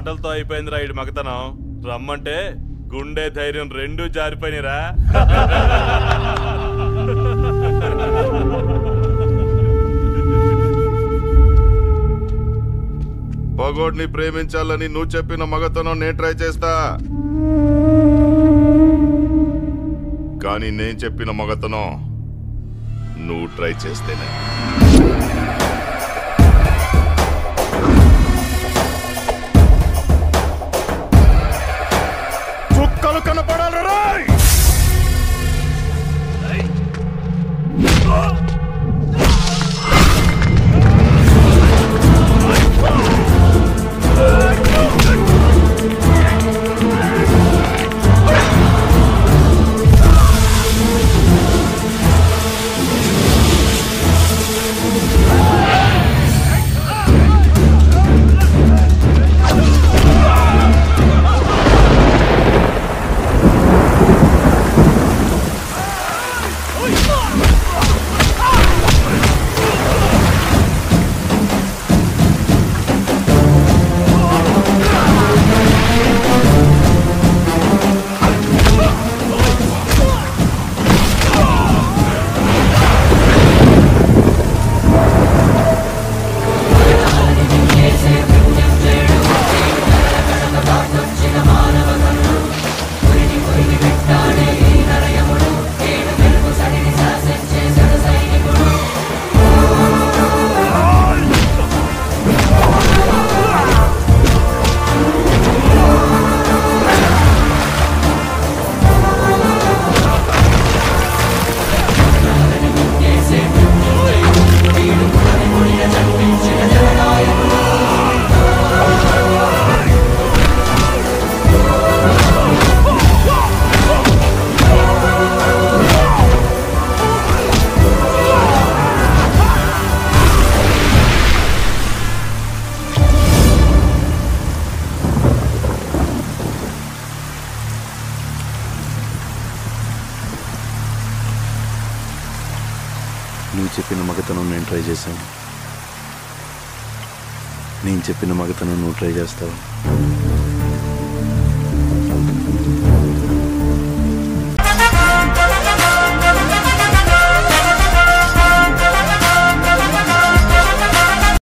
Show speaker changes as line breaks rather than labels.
మాటలతో అయిపోయిందిరా ఇటు మగతనం. రమ్మంటే గుండె ధైర్యం రెండూ జారిపోయినరా.
పగోడ్ని ప్రేమించాలని నువ్వు చెప్పిన మగతనం నేను ట్రై చేస్తా, కానీ నేను చెప్పిన మగతనం నువ్వు ట్రై చేస్తేనే. చుక్కలు కనపడాలి రాయ్.
నువ్వు చెప్పిన మగతనం నేను ట్రై చేశాను, నేను చెప్పిన మగతనం నువ్వు ట్రై చేస్తావు.